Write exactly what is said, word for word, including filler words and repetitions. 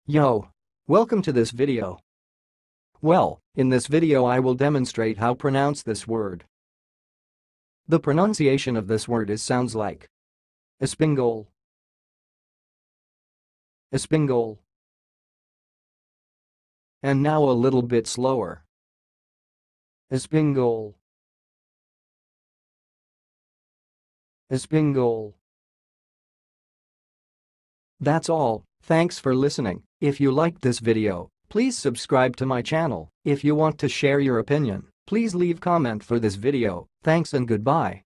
Yo! Welcome to this video. Well, in this video I will demonstrate how pronounce this word. The pronunciation of this word is sounds like Espingole, Espingole. And now a little bit slower. Espingole, Espingole. That's all. Thanks for listening. If you liked this video, please subscribe to my channel. If you want to share your opinion, please leave comment for this video. Thanks and goodbye.